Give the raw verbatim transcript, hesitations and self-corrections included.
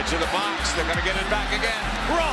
edge of the box. They're going to get it back again.